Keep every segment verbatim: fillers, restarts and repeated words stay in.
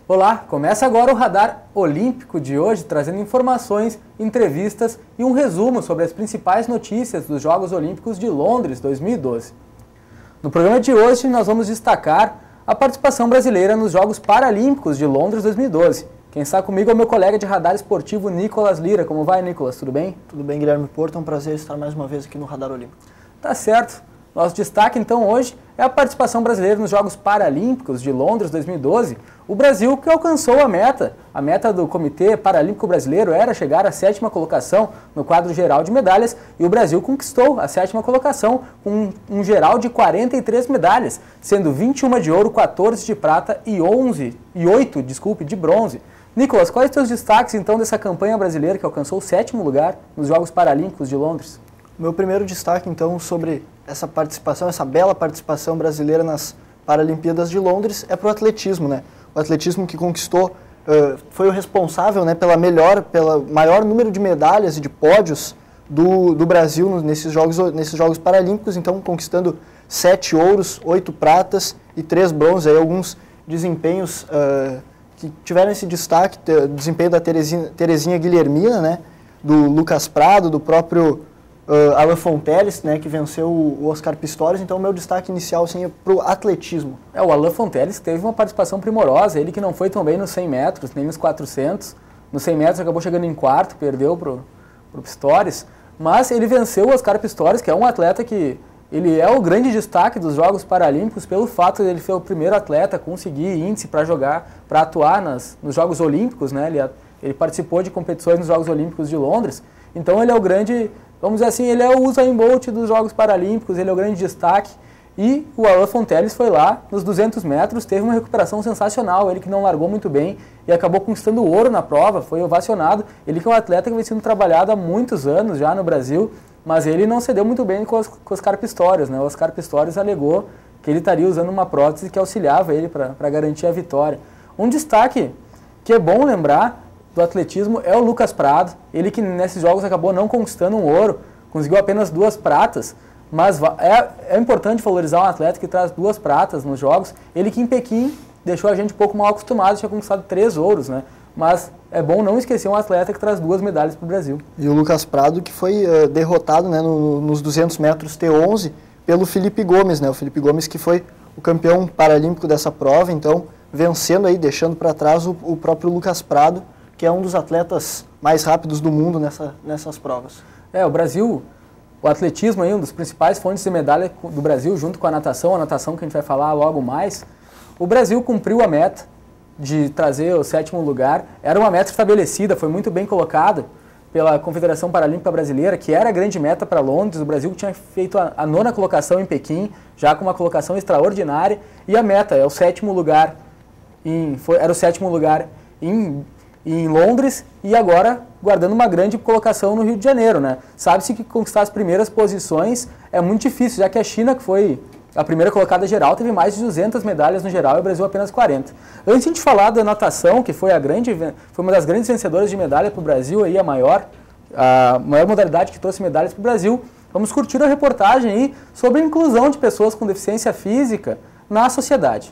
Olá, começa agora o Radar Olímpico de hoje, trazendo informações, entrevistas e um resumo sobre as principais notícias dos Jogos Olímpicos de Londres dois mil e doze. No programa de hoje nós vamos destacar a participação brasileira nos Jogos Paralímpicos de Londres dois mil e doze. Quem está comigo é o meu colega de radar esportivo, Nicolas Lira. Como vai, Nicolas? Tudo bem? Tudo bem, Guilherme Porto. É um prazer estar mais uma vez aqui no Radar Olímpico. Tá certo. Nosso destaque, então, hoje é a participação brasileira nos Jogos Paralímpicos de Londres dois mil e doze. O Brasil que alcançou a meta. A meta do Comitê Paralímpico Brasileiro era chegar à sétima colocação no quadro geral de medalhas e o Brasil conquistou a sétima colocação com um geral de quarenta e três medalhas, sendo vinte e uma de ouro, quatorze de prata e onze e oito, desculpe, de bronze. Nicolas, quais os seus destaques, então, dessa campanha brasileira que alcançou o sétimo lugar nos Jogos Paralímpicos de Londres? Meu primeiro destaque, então, sobre essa participação, essa bela participação brasileira nas Paralimpíadas de Londres é para o atletismo, né? O atletismo que conquistou, uh, foi o responsável, né, pela melhor, pelo maior número de medalhas e de pódios do, do Brasil nesses jogos, nesses Jogos Paralímpicos, então conquistando sete ouros, oito pratas e três bronzes, aí alguns desempenhos uh, que tiveram esse destaque, o desempenho da Terezinha, Terezinha Guilhermina, né, do Lucas Prado, do próprio uh, Alan Fonteles, né, que venceu o Oscar Pistorius. Então o meu destaque inicial assim, é para o atletismo. É, o Alan Fonteles teve uma participação primorosa, ele que não foi tão bem nos cem metros, nem nos quatrocentos. Nos cem metros acabou chegando em quarto, perdeu para o Pistorius, mas ele venceu o Oscar Pistorius, que é um atleta que ele é o grande destaque dos Jogos Paralímpicos pelo fato de ele ser o primeiro atleta a conseguir índice para jogar, para atuar nas, nos Jogos Olímpicos, né? Ele, ele participou de competições nos Jogos Olímpicos de Londres, então ele é o grande, vamos dizer assim, ele é o Usain Bolt dos Jogos Paralímpicos, ele é o grande destaque. E o Alan Fonteles foi lá nos duzentos metros, teve uma recuperação sensacional, ele que não largou muito bem e acabou conquistando o ouro na prova, foi ovacionado. Ele que é um atleta que vem sendo trabalhado há muitos anos já no Brasil, mas ele não cedeu muito bem com os, com os Oscar Pistorius, né? O Oscar Pistorius alegou que ele estaria usando uma prótese que auxiliava ele para garantir a vitória. Um destaque que é bom lembrar do atletismo é o Lucas Prado, ele que nesses jogos acabou não conquistando um ouro, conseguiu apenas duas pratas, mas é, é importante valorizar um atleta que traz duas pratas nos jogos. Ele que em Pequim deixou a gente um pouco mal acostumado, tinha conquistado três ouros, né? Mas é bom não esquecer um atleta que traz duas medalhas para o Brasil. E o Lucas Prado que foi uh, derrotado, né, no, nos duzentos metros T onze pelo Felipe Gomes, né? O Felipe Gomes que foi o campeão paralímpico dessa prova, então vencendo aí, deixando para trás o, o próprio Lucas Prado, que é um dos atletas mais rápidos do mundo nessa, nessas provas. É, o Brasil, o atletismo é um dos principais fontes de medalha do Brasil, junto com a natação, a natação que a gente vai falar logo mais. O Brasil cumpriu a meta de trazer o sétimo lugar, era uma meta estabelecida, foi muito bem colocada pela Confederação Paralímpica Brasileira, que era a grande meta para Londres. O Brasil tinha feito a, a nona colocação em Pequim, já com uma colocação extraordinária, e a meta é o sétimo lugar, em, foi, era o sétimo lugar em, em Londres, e agora guardando uma grande colocação no Rio de Janeiro, né? Sabe-se que conquistar as primeiras posições é muito difícil, já que a China, que foi a primeira colocada geral, teve mais de duzentas medalhas no geral e o Brasil apenas quarenta. Antes de falar da natação, que foi, a grande, foi uma das grandes vencedoras de medalha para o Brasil, aí a maior, a maior modalidade que trouxe medalhas para o Brasil, vamos curtir a reportagem aí sobre a inclusão de pessoas com deficiência física na sociedade.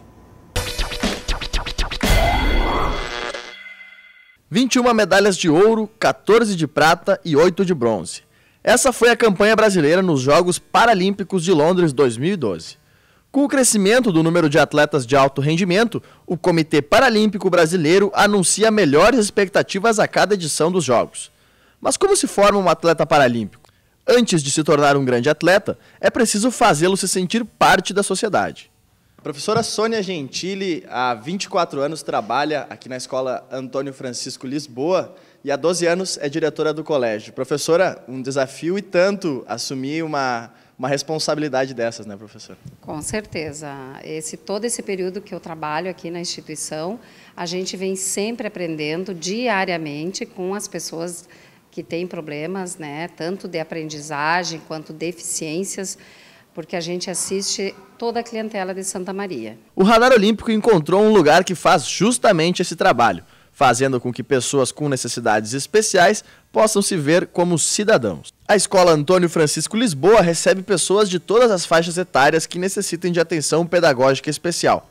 vinte e uma medalhas de ouro, quatorze de prata e oito de bronze. Essa foi a campanha brasileira nos Jogos Paralímpicos de Londres dois mil e doze. Com o crescimento do número de atletas de alto rendimento, o Comitê Paralímpico Brasileiro anuncia melhores expectativas a cada edição dos Jogos. Mas como se forma um atleta paralímpico? Antes de se tornar um grande atleta, é preciso fazê-lo se sentir parte da sociedade. A professora Sônia Gentili, há vinte e quatro anos, trabalha aqui na Escola Antônio Francisco Lisboa e há doze anos é diretora do colégio. Professora, um desafio e tanto assumir uma, uma responsabilidade dessas, né, professora? Com certeza. Esse, todo esse período que eu trabalho aqui na instituição, a gente vem sempre aprendendo diariamente com as pessoas que têm problemas, né, tanto de aprendizagem quanto deficiências, porque a gente assiste toda a clientela de Santa Maria. O Radar Olímpico encontrou um lugar que faz justamente esse trabalho, fazendo com que pessoas com necessidades especiais possam se ver como cidadãos. A Escola Antônio Francisco Lisboa recebe pessoas de todas as faixas etárias que necessitem de atenção pedagógica especial.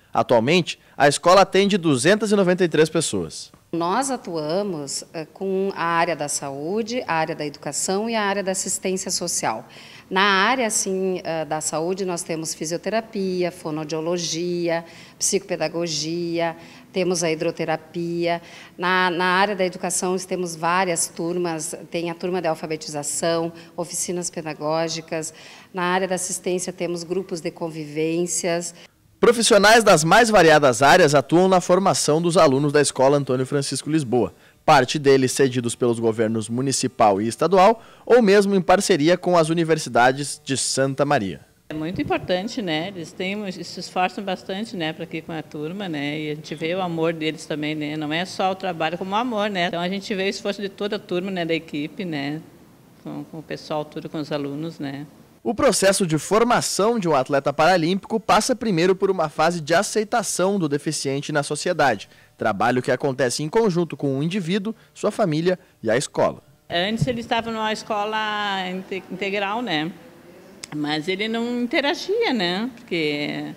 Atualmente, a escola atende duzentas e noventa e três pessoas. Nós atuamos uh, com a área da saúde, a área da educação e a área da assistência social. Na área assim, uh, da saúde, nós temos fisioterapia, fonoaudiologia, psicopedagogia, temos a hidroterapia. Na, na área da educação, temos várias turmas, tem a turma de alfabetização, oficinas pedagógicas. Na área da assistência, temos grupos de convivências. Profissionais das mais variadas áreas atuam na formação dos alunos da Escola Antônio Francisco Lisboa, parte deles cedidos pelos governos municipal e estadual, ou mesmo em parceria com as universidades de Santa Maria. É muito importante, né? Eles têm, se esforçam bastante, né, para aqui com a turma, né? E a gente vê o amor deles também, né? Não é só o trabalho como o amor, né? Então a gente vê o esforço de toda a turma, né, da equipe, né? Com, com o pessoal, tudo com os alunos, né? O processo de formação de um atleta paralímpico passa primeiro por uma fase de aceitação do deficiente na sociedade, trabalho que acontece em conjunto com o indivíduo, sua família e a escola. Antes ele estava numa escola integral, né? Mas ele não interagia, né? Porque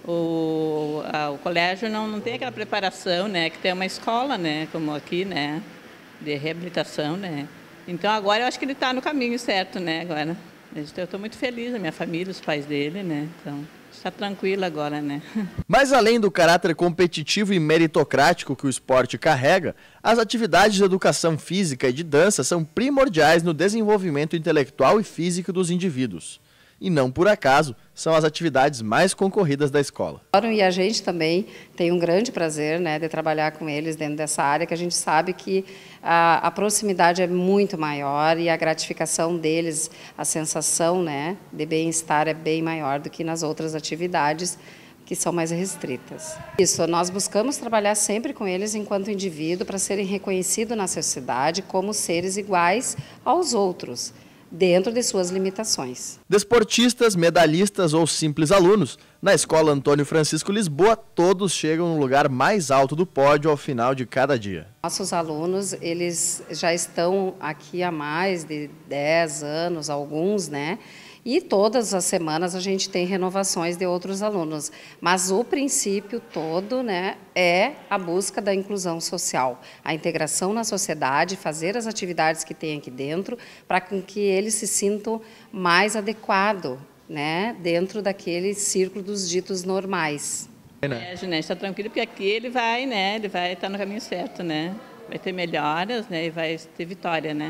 o, a, o colégio não, não tem aquela preparação, né? Que tem uma escola, né? Como aqui, né? De reabilitação, né? Então agora eu acho que ele está no caminho certo, né? Agora. Eu estou muito feliz, a minha família, os pais dele, né? Então, está tranquilo agora, né? Mas além do caráter competitivo e meritocrático que o esporte carrega, as atividades de educação física e de dança são primordiais no desenvolvimento intelectual e físico dos indivíduos. E não por acaso, são as atividades mais concorridas da escola. E a gente também tem um grande prazer, né, de trabalhar com eles dentro dessa área, que a gente sabe que a, a proximidade é muito maior e a gratificação deles, a sensação, né, de bem-estar é bem maior do que nas outras atividades que são mais restritas. Isso, nós buscamos trabalhar sempre com eles enquanto indivíduo para serem reconhecidos na sociedade como seres iguais aos outros, dentro de suas limitações. Desportistas, medalhistas ou simples alunos, na Escola Antônio Francisco Lisboa, todos chegam no lugar mais alto do pódio ao final de cada dia. Nossos alunos, eles já estão aqui há mais de dez anos, alguns, né? E todas as semanas a gente tem renovações de outros alunos. Mas o princípio todo, né, é a busca da inclusão social, a integração na sociedade, fazer as atividades que tem aqui dentro, para que eles se sintam mais adequados, né, dentro daquele círculo dos ditos normais. É, né, está tranquilo, porque aqui ele vai, né, ele vai estar no caminho certo, né? Vai ter melhoras, né, e vai ter vitória, né?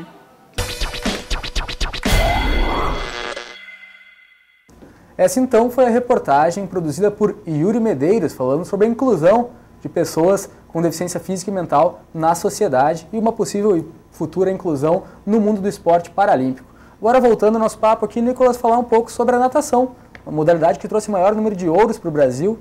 Essa então foi a reportagem produzida por Yuri Medeiros, falando sobre a inclusão de pessoas com deficiência física e mental na sociedade e uma possível e futura inclusão no mundo do esporte paralímpico. Agora, voltando ao nosso papo aqui, Nicolas, falar um pouco sobre a natação, uma modalidade que trouxe maior número de ouros para o Brasil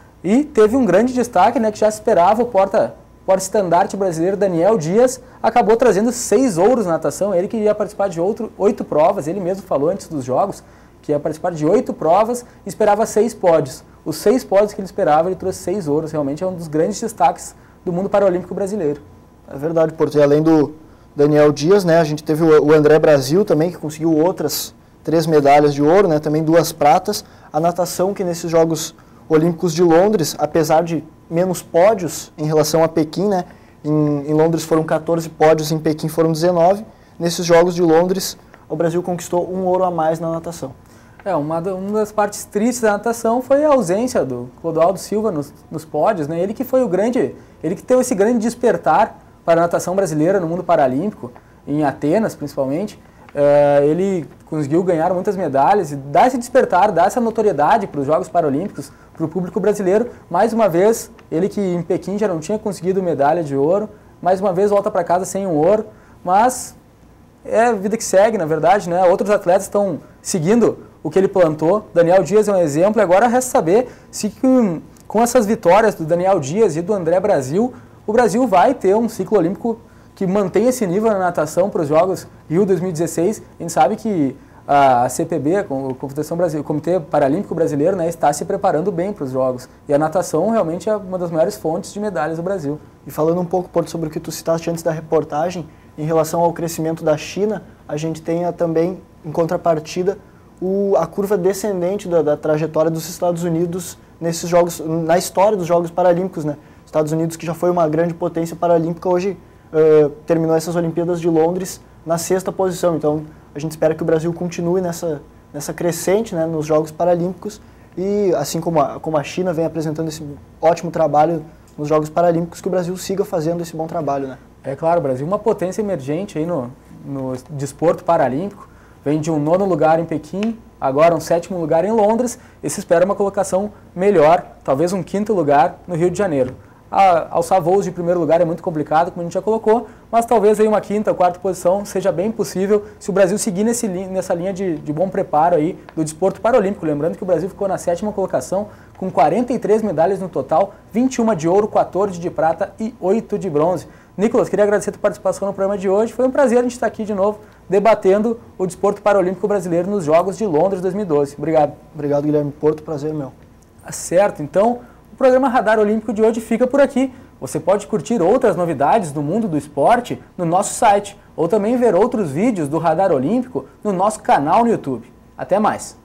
e teve um grande destaque, né, que já se esperava o porta, porta-estandarte brasileiro Daniel Dias, acabou trazendo seis ouros na natação, ele que ia participar de outro, oito provas, ele mesmo falou antes dos Jogos, que ia participar de oito provas e esperava seis pódios. Os seis pódios que ele esperava, ele trouxe seis ouros. Realmente é um dos grandes destaques do mundo paralímpico brasileiro. É verdade, Porto. E além do Daniel Dias, né, a gente teve o André Brasil também, que conseguiu outras três medalhas de ouro, né, também duas pratas. A natação, que nesses Jogos Olímpicos de Londres, apesar de menos pódios em relação a Pequim, né, em, em Londres foram quatorze pódios, em Pequim foram dezenove. Nesses Jogos de Londres, o Brasil conquistou um ouro a mais na natação. É, uma, uma das partes tristes da natação foi a ausência do Clodoaldo Silva nos, nos pódios, né? Ele que foi o grande, ele que teve esse grande despertar para a natação brasileira no mundo paralímpico, em Atenas principalmente. Uh, ele conseguiu ganhar muitas medalhas e dar esse despertar, dar essa notoriedade para os Jogos Paralímpicos, para o público brasileiro. Mais uma vez, ele que em Pequim já não tinha conseguido medalha de ouro, mais uma vez volta para casa sem um ouro, mas é a vida que segue, na verdade, né? Outros atletas estão seguindo o que ele plantou. Daniel Dias é um exemplo, e agora resta saber se com, com essas vitórias do Daniel Dias e do André Brasil, o Brasil vai ter um ciclo olímpico que mantém esse nível na natação para os Jogos Rio dois mil e dezesseis. A gente sabe que a C P B, o, Confederação Brasil, o Comitê Paralímpico Brasileiro, né, está se preparando bem para os Jogos. E a natação realmente é uma das maiores fontes de medalhas do Brasil. E falando um pouco, Porto, sobre o que tu citaste antes da reportagem, em relação ao crescimento da China, a gente tem a, também, em contrapartida, o, a curva descendente da, da trajetória dos Estados Unidos nesses jogos, na história dos Jogos Paralímpicos, né? Estados Unidos, que já foi uma grande potência paralímpica, hoje uh, terminou essas Olimpíadas de Londres na sexta posição. Então, a gente espera que o Brasil continue nessa, nessa crescente, né, nos Jogos Paralímpicos e, assim como a, como a China vem apresentando esse ótimo trabalho nos Jogos Paralímpicos, que o Brasil siga fazendo esse bom trabalho, né? É claro, o Brasil é uma potência emergente aí no, no desporto paralímpico. Vem de um nono lugar em Pequim, agora um sétimo lugar em Londres, e se espera uma colocação melhor, talvez um quinto lugar no Rio de Janeiro. A, alçar voos de primeiro lugar é muito complicado, como a gente já colocou, mas talvez aí uma quinta, quarta posição seja bem possível se o Brasil seguir nesse, nessa linha de, de bom preparo aí do desporto paralímpico. Lembrando que o Brasil ficou na sétima colocação com quarenta e três medalhas no total, vinte e uma de ouro, quatorze de prata e oito de bronze. Nicolas, queria agradecer a tua participação no programa de hoje. Foi um prazer a gente estar aqui de novo debatendo o desporto paralímpico brasileiro nos Jogos de Londres dois mil e doze. Obrigado. Obrigado, Guilherme Porto. Prazer meu. Certo, então o programa Radar Olímpico de hoje fica por aqui. Você pode curtir outras novidades do mundo do esporte no nosso site ou também ver outros vídeos do Radar Olímpico no nosso canal no YouTube. Até mais!